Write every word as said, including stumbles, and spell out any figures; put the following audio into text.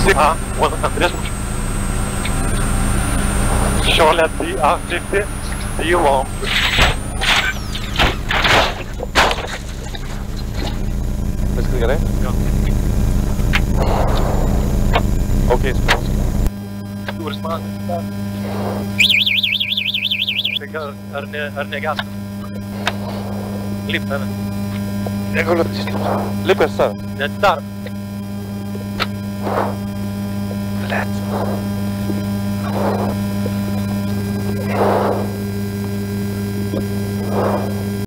A one hundred. Charlie D A fifty. Do you want? Jag ska ligga dig? Ja. Okej, så bra. Storsman. Är ni, är ni gas? Lippen. Jag går lite snabbt. Lippestar. Det är där. Lätt.